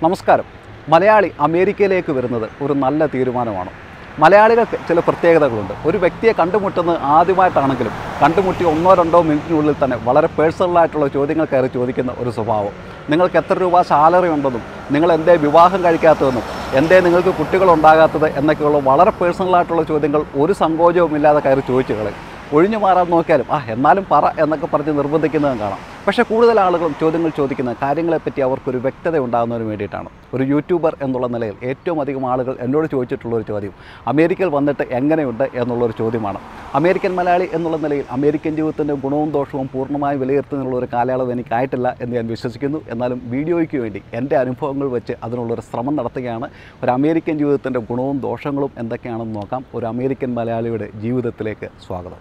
നമസ്കാരം. മലയാളി അമേരിക്കയിലേക്ക് വരുന്നത് ഒരു നല്ല തീരുമാനമാണ്. മലയാളികൾക്ക് ചില പ്രത്യേകതകളുണ്ട്. ഒരു വ്യക്തിയെ കണ്ടുമുട്ടുന്നത് ആദ്യമായിട്ടാണെങ്കിലും കണ്ടുമുട്ടി 1-2 മിനിറ്റിനുള്ളിൽ തന്നെ വളരെ പേഴ്സണലായിട്ടുള്ള ചോദ്യങ്ങൾ കയറി ചോദിക്കുന്ന ഒരു സ്വഭാവം. നിങ്ങൾക്ക് എത്ര രൂപ സാലറി ഉണ്ടെന്നും നിങ്ങൾ എന്തേ വിവാഹം കഴിക്കാത്തതെന്നും എന്തേ നിങ്ങൾക്ക് കുട്ടികളുണ്ടാകാത്തത് എന്നൊക്കെയുള്ള വളരെ പേഴ്സണലായിട്ടുള്ള ചോദ്യങ്ങൾ ഒരു സങ്കോചവും ഇല്ലാതെ കയറി ചോദിച്ചു കളയും. ഒഴിഞ്ഞു മാറാൻ നോക്കിയാലും എന്നാലും പറ എന്നൊക്കെ പറഞ്ഞ് നിർബന്ധിക്കുന്നതും കാണാം. പക്ഷേ കൂടുതൽ ആളുകളും ചോദ്യങ്ങൾ ചോദിക്കുന്ന കാര്യങ്ങളെപ്പറ്റി അവർക്കൊരു വ്യക്തത ഉണ്ടാകുന്നതിന് വേണ്ടിയിട്ടാണ്. ഒരു യൂട്യൂബർ എന്നുള്ള നിലയിൽ ഏറ്റവും അധികം ആളുകൾ എന്നോട് ചോദിച്ചിട്ടുള്ളൊരു ചോദ്യം അമേരിക്കയിൽ വന്നിട്ട് എങ്ങനെയുണ്ട് എന്നുള്ളൊരു ചോദ്യമാണ്. അമേരിക്കൻ മലയാളി എന്നുള്ള നിലയിൽ അമേരിക്കൻ ജീവിതത്തിൻ്റെ ഗുണവും ദോഷവും പൂർണ്ണമായി വിലയിരുത്തുന്നതിനുള്ളൊരു കാലയളവ് എനിക്കായിട്ടില്ല എന്ന് ഞാൻ വിശ്വസിക്കുന്നു. എന്നാലും വീഡിയോയ്ക്ക് വേണ്ടി എൻ്റെ അനുഭവങ്ങൾ വെച്ച് അതിനുള്ളൊരു ശ്രമം നടത്തുകയാണ്. ഒരു അമേരിക്കൻ ജീവിതത്തിൻ്റെ ഗുണവും ദോഷങ്ങളും എന്തൊക്കെയാണെന്ന് നോക്കാം. ഒരു അമേരിക്കൻ മലയാളിയുടെ ജീവിതത്തിലേക്ക് സ്വാഗതം.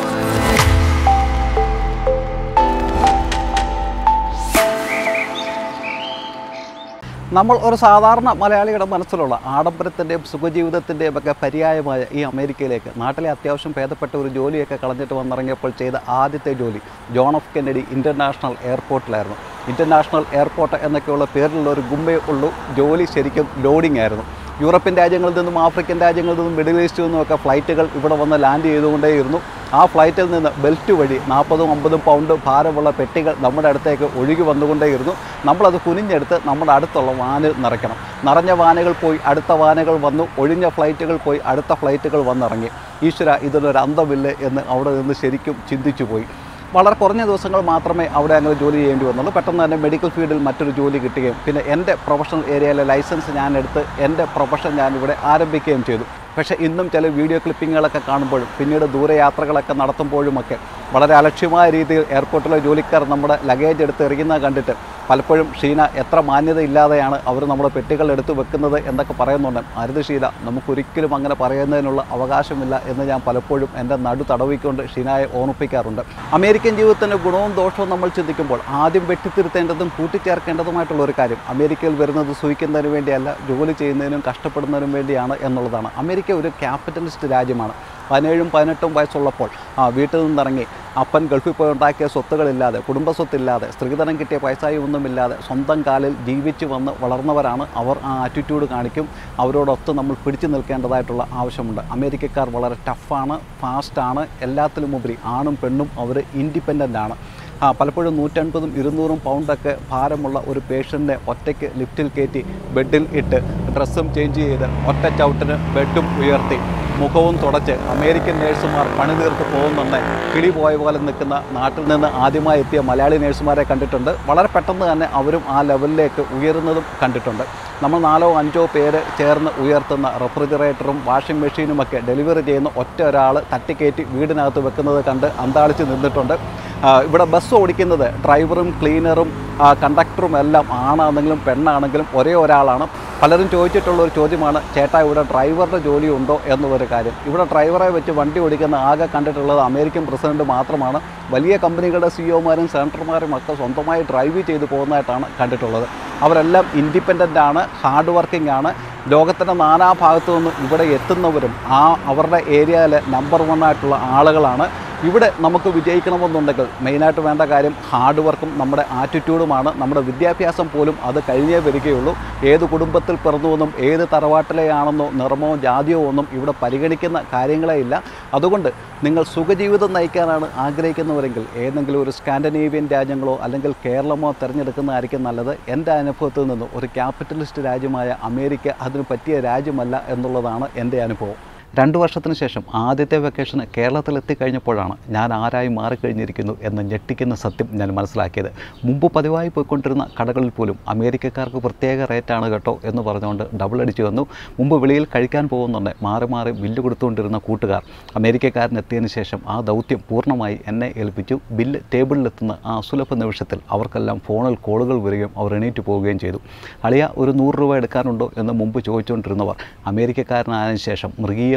നമ്മൾ ഒരു സാധാരണ മലയാളിയുടെ മനസ്സിലുള്ള ആഡംബരത്തിൻ്റെയും സുഖജീവിതത്തിൻ്റെയും ഒക്കെ പര്യായമായ ഈ അമേരിക്കയിലേക്ക് നാട്ടിലെ അത്യാവശ്യം ഭേദപ്പെട്ട ഒരു ജോലിയൊക്കെ കളഞ്ഞിട്ട് വന്നിറങ്ങിയപ്പോൾ ചെയ്ത ആദ്യത്തെ ജോലി ജോൺ എഫ് കെന്നഡി ഇൻ്റർനാഷണൽ എയർപോർട്ടിലായിരുന്നു. ഇൻ്റർനാഷണൽ എയർപോർട്ട് എന്നൊക്കെയുള്ള പേരിലുള്ള ഒരു ഗുമ്പേ ഉള്ളൂ. ജോലി ശരിക്കും ലോഡിംഗ് ആയിരുന്നു. യൂറോപ്യൻ രാജ്യങ്ങളിൽ നിന്നും ആഫ്രിക്കൻ രാജ്യങ്ങളിൽ നിന്നും മിഡിൽ ഈസ്റ്റിൽ നിന്നുമൊക്കെ ഫ്ലൈറ്റുകൾ ഇവിടെ വന്ന് ലാൻഡ് ചെയ്തുകൊണ്ടേയിരുന്നു. ആ ഫ്ലൈറ്റിൽ നിന്ന് ബെൽറ്റ് വഴി 40-50 പൗണ്ട് ഭാരമുള്ള പെട്ടികൾ നമ്മുടെ അടുത്തേക്ക് ഒഴുകി വന്നുകൊണ്ടേയിരുന്നു. നമ്മളത് കുനിഞ്ഞെടുത്ത് നമ്മുടെ അടുത്തുള്ള വാനിൽ നിറയ്ക്കണം. നിറഞ്ഞ വാനുകൾ പോയി അടുത്ത വാനുകൾ വന്നു, ഒഴിഞ്ഞ ഫ്ലൈറ്റുകൾ പോയി അടുത്ത ഫ്ലൈറ്റുകൾ വന്നിറങ്ങി. ഈശ്വര, ഇതിനൊരു അന്തമില്ല എന്ന് അവിടെ നിന്ന് ശരിക്കും ചിന്തിച്ചു പോയി. വളരെ കുറഞ്ഞ ദിവസങ്ങൾ മാത്രമേ അവിടെ അങ്ങനെ ജോലി ചെയ്യേണ്ടി വന്നുള്ളൂ. പെട്ടെന്ന് തന്നെ മെഡിക്കൽ ഫീൽഡിൽ മറ്റൊരു ജോലി കിട്ടുകയും പിന്നെ എൻ്റെ പ്രൊഫഷണൽ ഏരിയയിലെ ലൈസൻസ് ഞാൻ എടുത്ത് എൻ്റെ പ്രൊഫഷൻ ഞാനിവിടെ ആരംഭിക്കുകയും ചെയ്തു. പക്ഷേ ഇന്നും ചില വീഡിയോ ക്ലിപ്പിങ്ങുകളൊക്കെ കാണുമ്പോഴും പിന്നീട് ദൂരയാത്രകളൊക്കെ നടത്തുമ്പോഴുമൊക്കെ വളരെ അലക്ഷ്യമായ രീതിയിൽ എയർപോർട്ടിലെ ജോലിക്കാർ നമ്മുടെ ലഗേജ് എടുത്ത് എറിയുന്നത് കണ്ടിട്ട് പലപ്പോഴും ഷീന, എത്ര മാന്യതയില്ലാതെയാണ് അവർ നമ്മുടെ പെട്ടികൾ എടുത്ത് വെക്കുന്നത് എന്നൊക്കെ പറയുന്നുണ്ട്. അരുത് ഷീന, നമുക്കൊരിക്കലും അങ്ങനെ പറയുന്നതിനുള്ള അവകാശമില്ല എന്ന് ഞാൻ പലപ്പോഴും എൻ്റെ നടു തടവിക്കൊണ്ട് ഷീനയെ ഓർമ്മിപ്പിക്കാറുണ്ട്. അമേരിക്കൻ ജീവിതത്തിൻ്റെ ഗുണവും ദോഷവും നമ്മൾ ചിന്തിക്കുമ്പോൾ ആദ്യം വെട്ടിത്തിരുത്തേണ്ടതും കൂട്ടിച്ചേർക്കേണ്ടതുമായിട്ടുള്ള ഒരു കാര്യം അമേരിക്കയിൽ വരുന്നത് സുഖിക്കുന്നതിന് വേണ്ടിയല്ല, ജോലി ചെയ്യുന്നതിനും കഷ്ടപ്പെടുന്നതിനും വേണ്ടിയാണ് എന്നുള്ളതാണ്. അമേരിക്ക ഒരു ക്യാപിറ്റലിസ്റ്റ് രാജ്യമാണ്. 17-18 വയസ്സുള്ളപ്പോൾ വീട്ടിൽ നിന്നിറങ്ങി അപ്പൻ ഗൾഫിൽ പോയി ഉണ്ടാക്കിയ സ്വത്തുകളില്ലാതെ, കുടുംബസ്വത്തില്ലാതെ, സ്ത്രീധനം കിട്ടിയ പൈസയും ഒന്നുമില്ലാതെ സ്വന്തം കാലിൽ ജീവിച്ച് വന്ന് വളർന്നവരാണ് അവർ. ആ ആറ്റിറ്റ്യൂഡ് കാണിക്കും. അവരോടൊത്ത് നമ്മൾ പിടിച്ചു നിൽക്കേണ്ടതായിട്ടുള്ള ആവശ്യമുണ്ട്. അമേരിക്കക്കാർ വളരെ ടഫാണ്, ഫാസ്റ്റാണ്. എല്ലാത്തിലുമുപരി ആണും പെണ്ണും അവർ ഇൻഡിപെൻഡൻ്റ് ആണ്. പലപ്പോഴും 150-200 പൗണ്ടൊക്കെ ഭാരമുള്ള ഒരു പേഷ്യൻറ്റിനെ ഒറ്റയ്ക്ക് ലിഫ്റ്റിൽ കയറ്റി ബെഡിൽ ഇട്ട് ഡ്രസ്സും ചേഞ്ച് ചെയ്ത് ഒറ്റ ചവിട്ടിന് ബെഡും ഉയർത്തി മുഖവും തുടച്ച് അമേരിക്കൻ നേഴ്സുമാർ പണി തീർത്ത് പോകുന്നുണ്ട്. കിളി പോയ പോലെ നിൽക്കുന്ന നാട്ടിൽ നിന്ന് ആദ്യമായി എത്തിയ മലയാളി നേഴ്സുമാരെ കണ്ടിട്ടുണ്ട്. വളരെ പെട്ടെന്ന് തന്നെ അവരും ആ ലെവലിലേക്ക് ഉയരുന്നതും കണ്ടിട്ടുണ്ട്. നമ്മൾ 4-5 പേര് ചേർന്ന് ഉയർത്തുന്ന റെഫ്രിജറേറ്ററും വാഷിംഗ് മെഷീനുമൊക്കെ ഡെലിവറി ചെയ്യുന്ന ഒറ്റ ഒരാൾ തട്ടിക്കയറ്റി വീടിനകത്ത് വെക്കുന്നത് കണ്ട് അന്താളിച്ച് നിന്നിട്ടുണ്ട്. ഇവിടെ ബസ് ഓടിക്കുന്നത് ഡ്രൈവറും ക്ലീനറും കണ്ടക്ടറും എല്ലാം ആണാണെങ്കിലും പെണ്ണാണെങ്കിലും ഒരേ ഒരാളാണ്. പലരും ചോദിച്ചിട്ടുള്ളൊരു ചോദ്യമാണ്, ചേട്ടാ ഇവിടെ ഡ്രൈവറുടെ ജോലി ഉണ്ടോ എന്നുള്ളൊരു കാര്യം. ഇവിടെ ഡ്രൈവറെ വെച്ച് വണ്ടി ഓടിക്കുന്ന ആകെ കണ്ടിട്ടുള്ളത് അമേരിക്കൻ പ്രസിഡന്റ് മാത്രമാണ്. വലിയ കമ്പനികളുടെ സിഇഒമാരും സെനറ്റർമാരും ഒക്കെ സ്വന്തമായി ഡ്രൈവ് ചെയ്ത് പോകുന്നതായിട്ടാണ് കണ്ടിട്ടുള്ളത്. അവരെല്ലാം ഇൻഡിപെൻഡൻ്റ് ആണ്, ഹാർഡ് വർക്കിംഗ് ആണ്. ലോകത്തിൻ്റെ നാനാഭാഗത്തു നിന്നും ഇവിടെ എത്തുന്നവരും അവരുടെ ഏരിയയിലെ നമ്പർ 1 ആയിട്ടുള്ള ആളുകളാണ്. ഇവിടെ നമുക്ക് വിജയിക്കണമെന്നുണ്ടെങ്കിൽ മെയിനായിട്ട് വേണ്ട കാര്യം ഹാർഡ് വർക്കും നമ്മുടെ ആറ്റിറ്റ്യൂഡുമാണ്. നമ്മുടെ വിദ്യാഭ്യാസം പോലും അത് കഴിഞ്ഞേ വരികയുള്ളൂ. ഏത് കുടുംബത്തിൽ പിറന്നുവെന്നും ഏത് തറവാട്ടിലെയാണെന്നോ നിറമോ ജാതിയോ ഒന്നും ഇവിടെ പരിഗണിക്കുന്ന കാര്യങ്ങളേ ഇല്ല. അതുകൊണ്ട് നിങ്ങൾ സുഖജീവിതം നയിക്കാനാണ് ആഗ്രഹിക്കുന്നവരെങ്കിൽ ഏതെങ്കിലും ഒരു സ്കാൻഡിനേവിയൻ രാജ്യങ്ങളോ അല്ലെങ്കിൽ കേരളമോ തിരഞ്ഞെടുക്കുന്നതായിരിക്കും നല്ലത്. എൻ്റെ അനുഭവത്തിൽ നിന്ന് ഒരു ക്യാപിറ്റലിസ്റ്റ് രാജ്യമായ അമേരിക്ക അതിന് പറ്റിയ രാജ്യമല്ല എന്നുള്ളതാണ് എൻ്റെ അനുഭവം. 2 വർഷത്തിന് ശേഷം ആദ്യത്തെ വെക്കേഷന് കേരളത്തിലെത്തിക്കഴിഞ്ഞപ്പോഴാണ് ഞാൻ ആരായി മാറിക്കഴിഞ്ഞിരിക്കുന്നു എന്ന ഞെട്ടിക്കുന്ന സത്യം ഞാൻ മനസ്സിലാക്കിയത്. മുമ്പ് പതിവായി പോയിക്കൊണ്ടിരുന്ന കടകളിൽ പോലും അമേരിക്കക്കാർക്ക് പ്രത്യേക റേറ്റാണ് കേട്ടോ എന്ന് പറഞ്ഞുകൊണ്ട് ഡബിൾ അടിച്ചു വന്നു. മുമ്പ് വെളിയിൽ കഴിക്കാൻ പോകുന്നുണ്ട് മാറി മാറി ബില്ല് കൊടുത്തുകൊണ്ടിരുന്ന കൂട്ടുകാർ അമേരിക്കക്കാരനെത്തിയതിന് ശേഷം ആ ദൗത്യം പൂർണ്ണമായി എന്നെ ഏൽപ്പിച്ചു. ബില്ല് ടേബിളിലെത്തുന്ന ആ സുലഭ നിമിഷത്തിൽ അവർക്കെല്ലാം ഫോണിൽ കോളുകൾ വരികയും അവർ എണീറ്റ് പോവുകയും ചെയ്തു. അളിയ ഒരു 100 രൂപ എടുക്കാനുണ്ടോ എന്ന് മുമ്പ് ചോദിച്ചുകൊണ്ടിരുന്നവർ അമേരിക്കക്കാരനായതിനു ശേഷം മൃഗീയമായ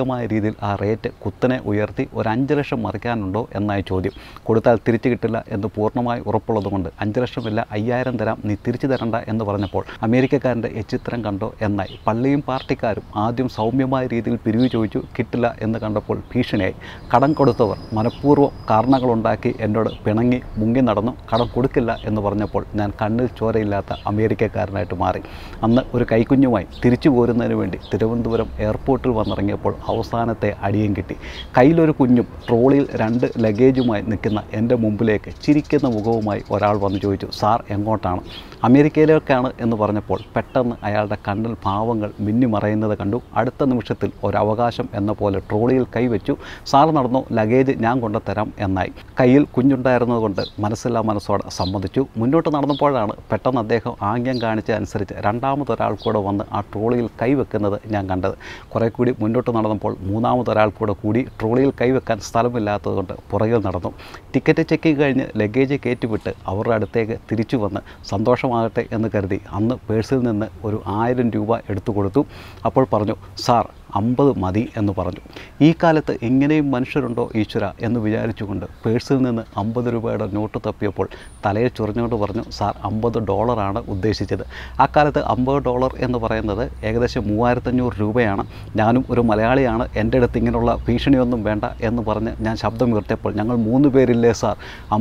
ഭീകരമായ രീതിയിൽ ആ റേറ്റ് കുത്തനെ ഉയർത്തി ഒരു 5 ലക്ഷം മറിക്കാനുണ്ടോ എന്നായി ചോദ്യം. കൊടുത്താൽ തിരിച്ചു കിട്ടില്ല എന്ന് പൂർണ്ണമായി ഉറപ്പുള്ളതുകൊണ്ട് 5 ലക്ഷമില്ല 5000 തരാം, നീ തിരിച്ചു തരണ്ട എന്ന് പറഞ്ഞപ്പോൾ അമേരിക്കക്കാരൻ്റെ എച്ചിത്രം കണ്ടോ എന്നായി. പള്ളിയും പാർട്ടിക്കാരും ആദ്യം സൗമ്യമായ രീതിയിൽ പിരിവ് ചോദിച്ചു, കിട്ടില്ല എന്ന് കണ്ടപ്പോൾ ഭീഷണിയായി. കടം കൊടുത്തവർ മനഃപൂർവ്വം കാരണങ്ങളുണ്ടാക്കി എന്നോട് പിണങ്ങി മുങ്ങി നടന്നു. കടം കൊടുക്കില്ല എന്ന് പറഞ്ഞപ്പോൾ ഞാൻ കണ്ണിൽ ചോരയില്ലാത്ത അമേരിക്കക്കാരനായിട്ട് മാറി. അന്ന് ഒരു കൈക്കുഞ്ഞുമായി തിരിച്ചു പോരുന്നതിന് വേണ്ടി തിരുവനന്തപുരം എയർപോർട്ടിൽ വന്നിറങ്ങിയപ്പോൾ അവസാനത്തെ അടിയും കിട്ടി. കയ്യിലൊരു കുഞ്ഞും ട്രോളിയിൽ 2 ലഗേജുമായി നിൽക്കുന്ന എൻ്റെ മുമ്പിലേക്ക് ചിരിക്കുന്ന മുഖവുമായി ഒരാൾ വന്ന് ചോദിച്ചു, സാർ എങ്ങോട്ടാണ്? അമേരിക്കയിലേക്കാണ് എന്ന് പറഞ്ഞപ്പോൾ പെട്ടെന്ന് അയാളുടെ കണ്ണിൽ ഭാവങ്ങൾ മിന്നിമറയുന്നത് കണ്ടു. അടുത്ത നിമിഷത്തിൽ ഒരവകാശം എന്ന പോലെ ട്രോളിയിൽ കൈവച്ചു. സാർ നടന്നോ, ലഗേജ് ഞാൻ കൊണ്ടുതരാം എന്നായി. കയ്യിൽ കുഞ്ഞുണ്ടായിരുന്നതുകൊണ്ട് മനസ്സില്ലാ മനസ്സോടെ സമ്മതിച്ചു. മുന്നോട്ട് നടന്നപ്പോഴാണ് പെട്ടെന്ന് അദ്ദേഹം ആംഗ്യം കാണിച്ച അനുസരിച്ച് രണ്ടാമതൊരാൾ കൂടെ വന്ന് ആ ട്രോളിയിൽ കൈവെക്കുന്നത് ഞാൻ കണ്ടത്. കുറേ കൂടി മുന്നോട്ട് നടന്നപ്പോൾ മൂന്നാമതൊരാൾ കൂടി ട്രോളിയിൽ കൈവെക്കാൻ സ്ഥലമില്ലാത്തതുകൊണ്ട് പുറകിൽ നടന്നു. ടിക്കറ്റ് ചെക്കിങ് കഴിഞ്ഞ് ലഗേജ് കയറ്റിവിട്ട് അവരുടെ അടുത്തേക്ക് തിരിച്ചു വന്ന് സന്തോഷമാകട്ടെ എന്ന് കരുതി അന്ന് പേഴ്സിൽ നിന്ന് ഒരു 1000 രൂപ എടുത്തു കൊടുത്തു. അപ്പോൾ പറഞ്ഞു, സാർ 50 മതി എന്ന് പറഞ്ഞു. ഈ കാലത്ത് ഇങ്ങനെയും മനുഷ്യരുണ്ടോ ഈശ്വര എന്ന് വിചാരിച്ചുകൊണ്ട് പേഴ്സിൽ നിന്ന് 50 രൂപയുടെ നോട്ട് തപ്പിയപ്പോൾ തലയിൽ ചൊറിഞ്ഞുകൊണ്ട് പറഞ്ഞു, സാർ $50 ഉദ്ദേശിച്ചത്. ആ കാലത്ത് $50 എന്ന് പറയുന്നത് ഏകദേശം 3500 രൂപയാണ്. ഞാനും ഒരു മലയാളിയാണ്, എൻ്റെ അടുത്ത് ഇങ്ങനെയുള്ള ഭീഷണിയൊന്നും വേണ്ട എന്ന് പറഞ്ഞ് ഞാൻ ശബ്ദം ഉയർത്തിയപ്പോൾ ഞങ്ങൾ 3 പേരില്ലേ സാർ,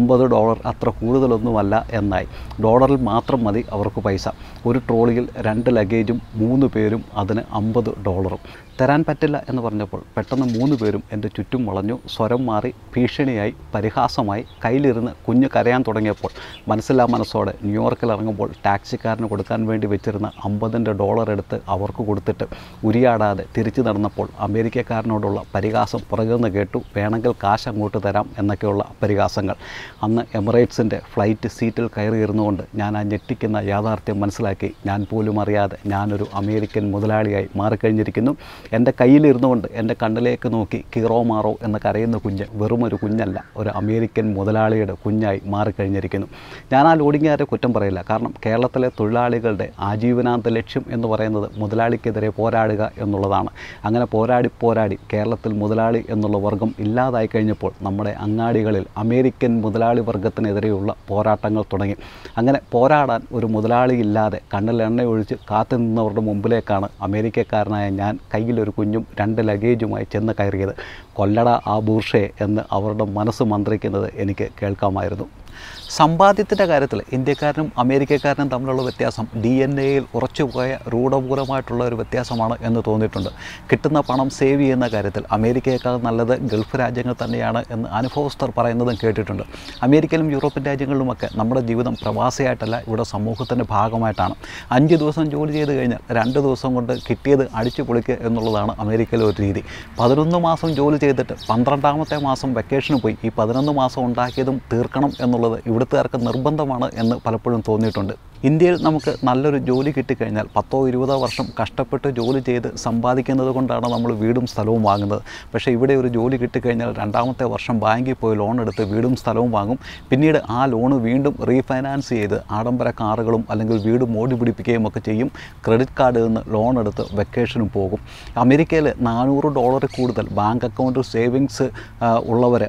$50 അത്ര കൂടുതലൊന്നുമല്ല എന്നായി. ഡോളറിൽ മാത്രം മതി അവർക്ക് പൈസ. ഒരു ട്രോളിയിൽ 2 ലഗേജും 3 പേരും അതിന് $50. തരാൻ പറ്റില്ല എന്ന് പറഞ്ഞപ്പോൾ പെട്ടെന്ന് 3 പേരും എൻ്റെ ചുറ്റും വളഞ്ഞു. സ്വരം മാറി, ഭീഷണിയായി, പരിഹാസമായി. കയ്യിലിരുന്ന് കുഞ്ഞ് കരയാൻ തുടങ്ങിയപ്പോൾ മനസ്സില്ലാ മനസ്സോടെ ന്യൂയോർക്കിൽ ഇറങ്ങുമ്പോൾ ടാക്സിക്കാരന് കൊടുക്കാൻ വേണ്ടി വെച്ചിരുന്ന $50 എടുത്ത് അവർക്ക് കൊടുത്തിട്ട് ഉരിയാടാതെ തിരിച്ചു നടന്നപ്പോൾ അമേരിക്കക്കാരനോടുള്ള പരിഹാസം പുറകുനിന്ന് കേട്ടു. വേണമെങ്കിൽ കാശ് അങ്ങോട്ട് തരാം എന്നൊക്കെയുള്ള പരിഹാസങ്ങൾ. അന്ന് എമിറേറ്റ്സിൻ്റെ ഫ്ലൈറ്റ് സീറ്റിൽ കയറിയിരുന്നുകൊണ്ട് ഞാൻ ആ ഞെട്ടിക്കുന്ന യാഥാർത്ഥ്യം മനസ്സിലാക്കി. ഞാൻ പോലും അറിയാതെ ഞാനൊരു അമേരിക്കൻ മുതലാളിയായി മാറിക്കഴിഞ്ഞിരിക്കുന്നു. എൻ്റെ കയ്യിലിരുന്നു കൊണ്ട് എൻ്റെ കണ്ണിലേക്ക് നോക്കി കീറോ മാറോ എന്ന് കരയുന്ന കുഞ്ഞ് വെറുമൊരു കുഞ്ഞല്ല, ഒരു അമേരിക്കൻ മുതലാളിയുടെ കുഞ്ഞായി മാറിക്കഴിഞ്ഞിരിക്കുന്നു. ഞാൻ ആ ലോഡിങ്ങുകാരെ കുറ്റം പറയില്ല. കാരണം കേരളത്തിലെ തൊഴിലാളികളുടെ ആജീവനാന്ത ലക്ഷ്യം എന്ന് പറയുന്നത് മുതലാളിക്കെതിരെ പോരാടുക എന്നുള്ളതാണ്. അങ്ങനെ പോരാടി കേരളത്തിൽ മുതലാളി എന്നുള്ള വർഗം ഇല്ലാതായി കഴിഞ്ഞപ്പോൾ നമ്മുടെ അങ്ങാടികളിൽ അമേരിക്കൻ മുതലാളി വർഗത്തിനെതിരെയുള്ള പോരാട്ടങ്ങൾ തുടങ്ങി. അങ്ങനെ പോരാടാൻ ഒരു മുതലാളിയില്ലാതെ കണ്ണിൽ എണ്ണയൊഴിച്ച് കാത്തു നിന്നവരുടെ മുമ്പിലേക്കാണ് അമേരിക്കക്കാരനായ ഞാൻ കയ്യിലൊരു കുഞ്ഞും 2 ലഗേജുമായി ചെന്ന് കയറിയത്. കൊല്ലട ആ ബൂർഷേ എന്ന് അവരുടെ മനസ്സ് മന്ത്രിക്കുന്നത് എനിക്ക് കേൾക്കാമായിരുന്നു. സമ്പാദ്യത്തിൻ്റെ കാര്യത്തിൽ ഇന്ത്യക്കാരനും അമേരിക്കക്കാരനും തമ്മിലുള്ള വ്യത്യാസം DNA-യിൽ ഉറച്ചുപോയ രൂഢമൂലമായിട്ടുള്ള ഒരു വ്യത്യാസമാണ് എന്ന് തോന്നിയിട്ടുണ്ട്. കിട്ടുന്ന പണം സേവ് ചെയ്യുന്ന കാര്യത്തിൽ അമേരിക്കയേക്കാൾ നല്ലത് ഗൾഫ് രാജ്യങ്ങൾ തന്നെയാണ് എന്ന് അനുഭവസ്ഥർ പറയുന്നതും കേട്ടിട്ടുണ്ട്. അമേരിക്കയിലും യൂറോപ്യൻ രാജ്യങ്ങളിലുമൊക്കെ നമ്മുടെ ജീവിതം പ്രവാസിയായിട്ടല്ല, ഇവിടെ സമൂഹത്തിൻ്റെ ഭാഗമായിട്ടാണ്. 5 ദിവസം ജോലി ചെയ്ത് കഴിഞ്ഞാൽ 2 ദിവസം കൊണ്ട് കിട്ടിയത് അടിച്ചു പൊളിക്കുക എന്നുള്ളതാണ് അമേരിക്കയിലെ ഒരു രീതി. 11 മാസം ജോലി ചെയ്തിട്ട് 12ാമത്തെ മാസം വെക്കേഷന് പോയി ഈ 11 മാസം ഉണ്ടാക്കിയതും തീർക്കണം എന്നുള്ളത് ഇവിടുത്തുകാർക്ക് നിർബന്ധമാണ് എന്ന് പലപ്പോഴും തോന്നിയിട്ടുണ്ട്. ഇന്ത്യയിൽ നമുക്ക് നല്ലൊരു ജോലി കിട്ടിക്കഴിഞ്ഞാൽ 10-20 വർഷം കഷ്ടപ്പെട്ട് ജോലി ചെയ്ത് സമ്പാദിക്കുന്നത് കൊണ്ടാണ് നമ്മൾ വീടും സ്ഥലവും വാങ്ങുന്നത്. പക്ഷേ ഇവിടെ ഒരു ജോലി കിട്ടിക്കഴിഞ്ഞാൽ 2ാമത്തെ വർഷം ബാങ്കിൽ പോയി ലോൺ എടുത്ത് വീടും സ്ഥലവും വാങ്ങും. പിന്നീട് ആ ലോണ് വീണ്ടും റീഫൈനാൻസ് ചെയ്ത് ആഡംബര കാറുകളും അല്ലെങ്കിൽ വീട് മോടി പിടിപ്പിക്കുകയും ഒക്കെ ചെയ്യും. ക്രെഡിറ്റ് കാർഡിൽ നിന്ന് ലോൺ എടുത്ത് വെക്കേഷനും പോകും. അമേരിക്കയിൽ $400 കൂടുതൽ ബാങ്ക് അക്കൗണ്ട് സേവിങ്സ് ഉള്ളവർ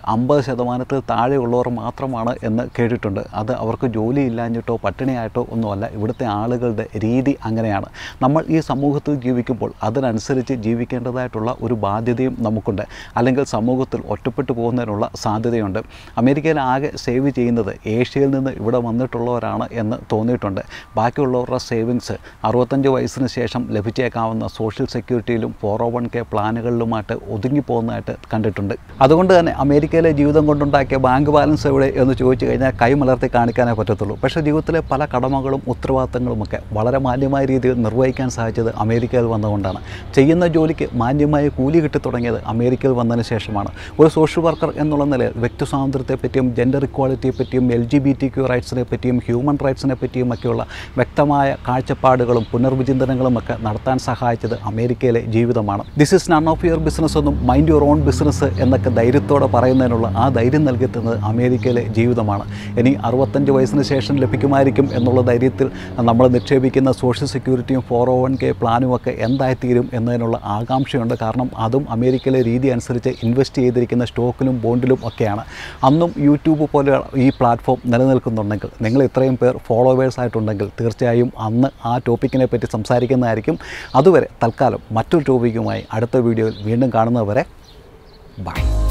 50% താഴെയുള്ളവർ മാത്രമാണ് എന്ന് കേട്ടിട്ടുണ്ട്. അത് അവർക്ക് ജോലി ഇല്ലാഞ്ഞിട്ടോ പട്ടിണിയായിട്ടോ ഒന്നുമല്ല, ഇവിടുത്തെ ആളുകളുടെ രീതി അങ്ങനെയാണ്. നമ്മൾ ഈ സമൂഹത്തിൽ ജീവിക്കുമ്പോൾ അതിനനുസരിച്ച് ജീവിക്കേണ്ടതായിട്ടുള്ള ഒരു ബാധ്യതയും നമുക്കുണ്ട്. അല്ലെങ്കിൽ സമൂഹത്തിൽ ഒറ്റപ്പെട്ടു പോകുന്നതിനുള്ള സാധ്യതയുണ്ട്. അമേരിക്കയിൽ ആകെ സേവ് ചെയ്യുന്നത് ഏഷ്യയിൽ നിന്ന് ഇവിടെ വന്നിട്ടുള്ളവരാണ് എന്ന് തോന്നിയിട്ടുണ്ട്. ബാക്കിയുള്ളവരുടെ സേവിങ്സ് 65 വയസ്സിന് ശേഷം ലഭിച്ചേക്കാവുന്ന സോഷ്യൽ സെക്യൂരിറ്റിയിലും 401k പ്ലാനുകളിലുമായിട്ട് ഒതുങ്ങിപ്പോകുന്നതായിട്ട് കണ്ടിട്ടുണ്ട്. അതുകൊണ്ട് തന്നെ അമേരിക്കയിലെ ജീവിതം കൊണ്ടുണ്ടാക്കിയ ബാങ്ക് ബാലൻസ് എവിടെ എന്ന് ചോദിച്ചു കഴിഞ്ഞാൽ കൈമലർത്തി കാണിക്കാനേ പറ്റത്തുള്ളൂ. പക്ഷേ ജീവിതത്തിലെ പല കടമകളും ഉത്തരവാദിത്തങ്ങളുമൊക്കെ വളരെ മാന്യമായ രീതിയിൽ നിർവഹിക്കാൻ സാധിച്ചത് അമേരിക്കയിൽ വന്നുകൊണ്ടാണ്. ചെയ്യുന്ന ജോലിക്ക് മാന്യമായ കൂലി കിട്ടി തുടങ്ങിയത് അമേരിക്കയിൽ വന്നതിന് ശേഷമാണ്. ഒരു സോഷ്യൽ വർക്കർ എന്നുള്ള നിലയിൽ വ്യക്തി സ്വാതന്ത്ര്യത്തെപ്പറ്റിയും ജെൻഡർ ഇക്വാളിറ്റിയെപ്പറ്റിയും LGBTQ റൈറ്റ്സിനെ പറ്റിയും ഹ്യൂമൻ റൈറ്റ്സിനെ പറ്റിയും ഒക്കെയുള്ള വ്യക്തമായ കാഴ്ചപ്പാടുകളും പുനർവിചിന്തനങ്ങളും ഒക്കെ നടത്താൻ സഹായിച്ചത് അമേരിക്കയിലെ ജീവിതമാണ്. This is none of your business എന്നും മൈൻഡ് യുവർ ഓൺ ബിസിനസ് എന്നൊക്കെ ധൈര്യത്തോടെ പറയുന്നതിനുള്ള ആ ധൈര്യം നൽകിത്തുന്നത് അമേരിക്കയിലെ ജീവിതമാണ്. ഇനി 65 വയസ്സിന് ശേഷം ലഭിക്കുമായിരിക്കും എന്നുള്ള കാര്യത്തിൽ നമ്മൾ നിക്ഷേപിക്കുന്ന സോഷ്യൽ സെക്യൂരിറ്റിയും 401k പ്ലാനും ഒക്കെ എന്തായിത്തീരും എന്നതിനുള്ള ആകാംക്ഷയുണ്ട്. കാരണം അതും അമേരിക്കയിലെ രീതി അനുസരിച്ച് ഇൻവെസ്റ്റ് ചെയ്തിരിക്കുന്ന സ്റ്റോക്കിലും ബോണ്ടിലും ഒക്കെയാണ്. അന്നും യൂട്യൂബ് പോലെ ഈ പ്ലാറ്റ്ഫോം നിലനിൽക്കുന്നുണ്ടെങ്കിൽ, നിങ്ങൾ ഇത്രയും പേർ ഫോളോവേഴ്സ് ആയിട്ടുണ്ടെങ്കിൽ തീർച്ചയായും അന്ന് ആ ടോപ്പിക്കിനെ പറ്റി സംസാരിക്കുന്നതായിരിക്കും. അതുവരെ തൽക്കാലം മറ്റൊരു ടോപ്പിക്കുമായി അടുത്ത വീഡിയോയിൽ വീണ്ടും കാണുന്നതുവരെ ബൈ.